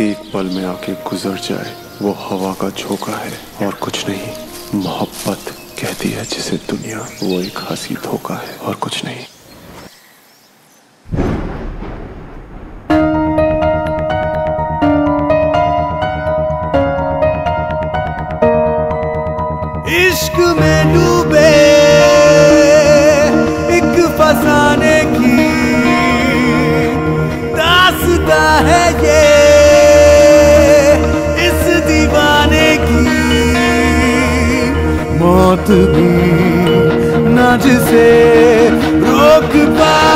एक पल में आके गुजर जाए वो हवा का झोंका है और कुछ नहीं। मोहब्बत कहती है जिसे दुनिया, वो एक हंसी धोखा है और कुछ नहीं। इश्क में डूबे एक फसाने की दास्तां है ये इस दीवाने की। मौत भी ना जिसे रोक पा